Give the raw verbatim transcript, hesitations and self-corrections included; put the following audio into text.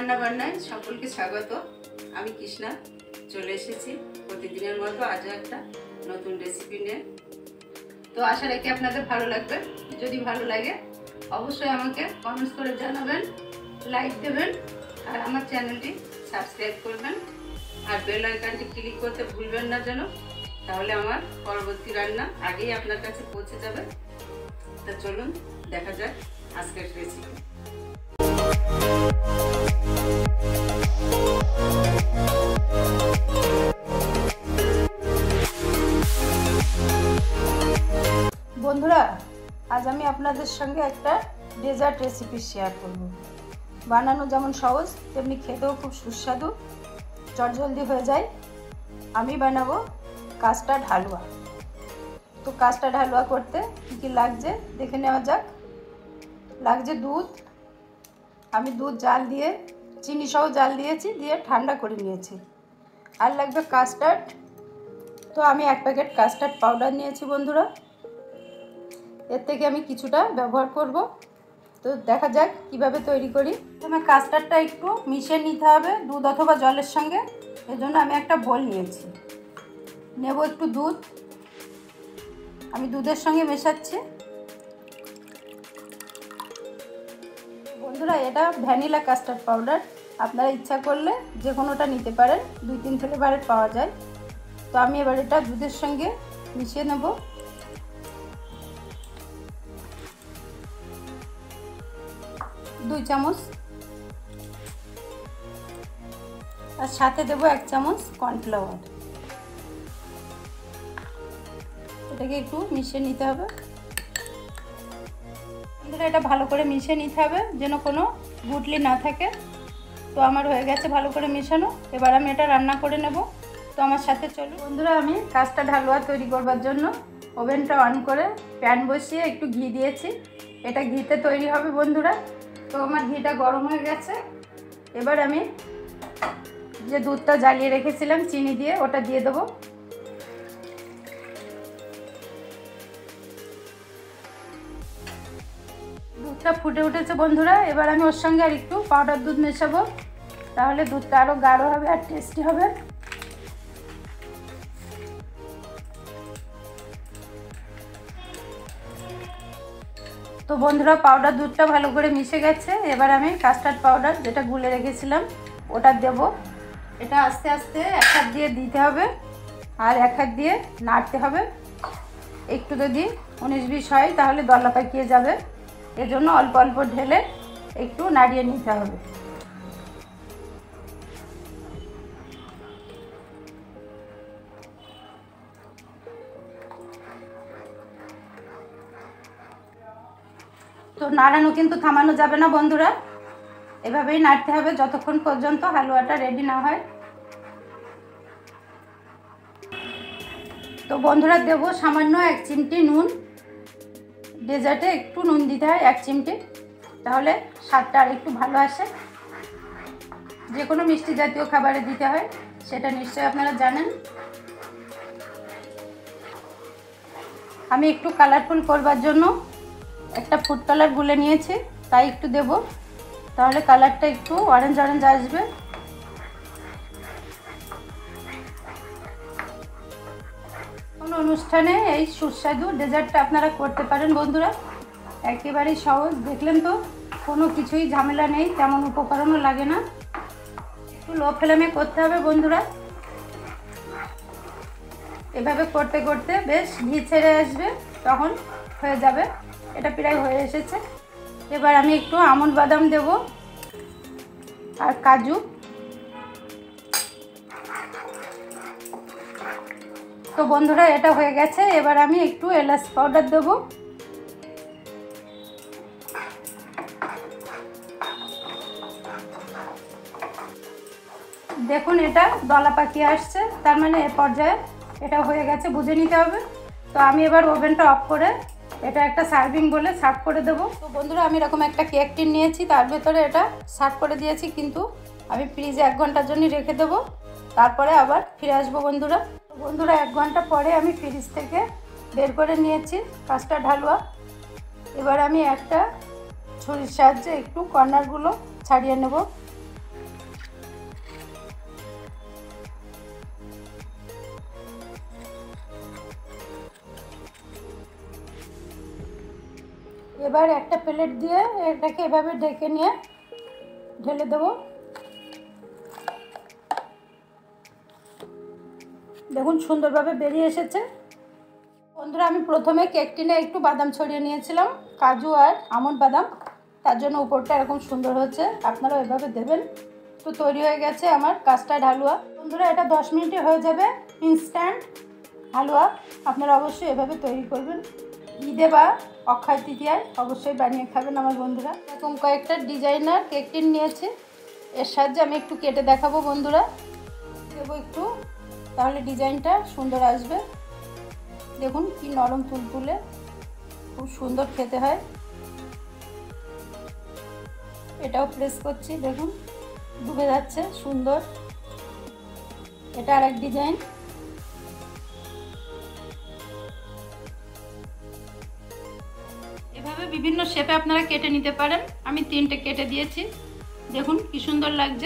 রান্না বান্নায় সকলকে স্বাগত। আমি কৃষ্ণা চলে এসেছি প্রতিদিনের মতো আজও একটা নতুন রেসিপি নিয়ে। তো আশা রাখি আপনাদের ভালো লাগবে। যদি ভালো লাগে অবশ্যই আমাকে কমেন্টস করে জানাবেন, লাইক দেবেন আর আমার চ্যানেলটি সাবস্ক্রাইব করবেন আর বেল আইকনটি ক্লিক করতে ভুলবেন না যেন, তাহলে আমার পরবর্তী রান্না আগেই আপনার কাছে পৌঁছে যাবে। তো চলুন দেখা যাক আজকের রেসিপি। বন্ধুরা, আজ আমি আপনাদের সঙ্গে একটা ডেজার্ট রেসিপি শেয়ার করব। বানানো যেমন সহজ তেমনি খেতেও খুব সুস্বাদু, চটজলদি হয়ে যায়। আমি বানাবো কাস্টার্ড হালুয়া। তো কাস্টার্ড হালুয়া করতে কী কী লাগছে দেখে নেওয়া যাক। লাগছে দুধ, আমি দুধ জাল দিয়ে চিনি সহ জাল দিয়েছি, দিয়ে ঠান্ডা করে নিয়েছি। আর লাগবে কাস্টার্ড। তো আমি এক প্যাকেট কাস্টার্ড পাউডার নিয়েছি বন্ধুরা, এর থেকে আমি কিছুটা ব্যবহার করব। তো দেখা যাক কিভাবে তৈরি করি। প্রথমে কাস্টার্ডটা একটু মিশিয়ে নিতে হবে দুধ অথবা জলের সঙ্গে। এর জন্য আমি একটা বোল নিয়েছি, নেব একটু দুধ, আমি দুধের সঙ্গে মেশাচ্ছি। বন্ধুরা, এটা ভ্যানিলা কাস্টার্ড পাউডার, আপনারা ইচ্ছা করলে যে কোনোটা নিতে পারেন, দুই তিন ফ্লেভারের পাওয়া যায়। তো আমি এবার এটা দুধের সঙ্গে মিশিয়ে নেব। দুই চামচ, আর সাথে দেবো এক চামচ কর্নফ্লাওয়ার। এটাকে একটু মিশিয়ে নিতে হবে। এটা ভালো করে মিশিয়ে নিতে হবে যেন কোনো গুটলি না থাকে। তো আমার হয়ে গেছে ভালো করে মেশানো। এবার আমি এটা রান্না করে নেব। তো আমার সাথে চলুন বন্ধুরা। আমি কাস্টার্ড হালুয়া তৈরি করবার জন্য ওভেনটা অন করে প্যান বসিয়ে একটু ঘি দিয়েছি। এটা ঘিতে তৈরি হবে বন্ধুরা। তো আমার ঘিটা গরম হয়ে গেছে। এবার আমি যে দুধটা জ্বালিয়ে রেখেছিলাম চিনি দিয়ে, ওটা দিয়ে দেবো। দুধটা ফুটে উঠেছে বন্ধুরা। এবার আমি ওর সঙ্গে আর একটু পাউডার দুধ মেশাবো, তাহলে দুধটা আরও গাঢ় হবে আর টেস্টি হবে। তো বন্ধুরা, পাউডার দুধটা ভালো করে মিশে গেছে। এবার আমি কাস্টার্ড পাউডার যেটা গুলে রেখেছিলাম ওটা দেব। এটা আস্তে আস্তে এক হাত দিয়ে দিতে হবে আর এক হাত দিয়ে নাড়তে হবে। একটু যদি উনিশ বিশ হয় তাহলে দলা পাকিয়ে যাবে, এজন্য অল্প অল্প ঢেলে একটু নাড়িয়ে নিতে হবে। তো নাড়ানো কিন্তু থামানো যাবে না বন্ধুরা, এভাবেই নাড়তে হবে যতক্ষণ পর্যন্ত হালুয়াটা রেডি না হয়। তো বন্ধুরা, দেবো সামান্য এক চিমটি নুন। ডেজার্টে একটু নুন দিতে হয় এক চিমটি, তাহলে স্বাদটা আর একটু ভালো আসে। যে কোনো মিষ্টি জাতীয় খাবারে দিতে হয়, সেটা নিশ্চয়ই আপনারা জানেন। আমি একটু কালারফুল করবার জন্য একটা ফুড কালার গুলে নিয়েছি, তাই একটু দেব, তাহলে কালারটা একটু অরেঞ্জ অরেঞ্জ আসবে। কোনো অনুষ্ঠানে এই সুস্বাদু ডেজার্টটা আপনারা করতে পারেন বন্ধুরা। একেবারেই সহজ, দেখলেন তো, কোনো কিছুই ঝামেলা নেই, তেমন উপকরণও লাগে না। একটু লো ফ্লেমে করতে হবে বন্ধুরা। এভাবে করতে করতে বেশ ঘি ছেড়ে আসবে, তখন হয়ে যাবে। এটা প্রায় হয়ে এসেছে। এবার আমি একটু আমন্ড বাদাম দেব আর কাজু। তো বন্ধুরা, এটা হয়ে গেছে। এবার আমি একটু এলাচ পাউডার দেব। দেখুন এটা দলা পাকিয়ে আসছে, তার মানে এ পর্যায়ে এটা হয়ে গেছে, বুঝে নিতে হবে। তো আমি এবার ওভেনটা অফ করে এটা একটা সার্ভিং বলে সার্ভ করে দেবো। তো বন্ধুরা, আমি এরকম একটা কেক টিন নিয়েছি, তার ভেতরে এটা সার্ভ করে দিয়েছি, কিন্তু আমি ফ্রিজে এক ঘন্টার জন্য রেখে দেবো, তারপরে আবার ফিরে আসবো বন্ধুরা। তো বন্ধুরা, এক ঘন্টা পরে আমি ফ্রিজ থেকে বের করে নিয়েছি কাস্টার্ড হালুয়া। এবার আমি একটা ছুরির সাহায্যে একটু কর্নারগুলো ছাড়িয়ে নেব। এবার একটা প্লেট দিয়ে এটাকে এভাবে ঢেকে নিয়ে ঢেলে দেবো। দেখুন সুন্দরভাবে বেরিয়ে এসেছে। বন্ধুরা, আমি প্রথমে কেক টিনে একটু বাদাম ছড়িয়ে নিয়েছিলাম, কাজু আর আমন্ড বাদাম, তার জন্য উপরটা এরকম সুন্দর হচ্ছে। আপনারাও এভাবে দেবেন। তো তৈরি হয়ে গেছে আমার কাস্টার্ড হালুয়া। বন্ধুরা, এটা দশ মিনিটে হয়ে যাবে ইনস্ট্যান্ট হালুয়া। আপনারা অবশ্যই এভাবে তৈরি করবেন। ঈদে বা অক্ষয় তৃতীয়ায় অবশ্যই বানিয়ে খাবেন আমার বন্ধুরা। এরকম কয়েকটা ডিজাইনার কেক টিন নিয়েছি, এর সাহায্যে আমি একটু কেটে দেখাবো বন্ধুরা। দেবো একটু, তাহলে ডিজাইনটা সুন্দর আসবে। দেখুন কি নরম তুলতুলে, খুব সুন্দর খেতে হয়। এটাও প্রেস করছি, দেখুন ডুবে যাচ্ছে, সুন্দর। এটা আর এক ডিজাইন। এভাবে বিভিন্ন শেপে আপনারা কেটে নিতে পারেন। আমি তিনটে কেটে দিয়েছি, দেখুন কি সুন্দর লাগছে।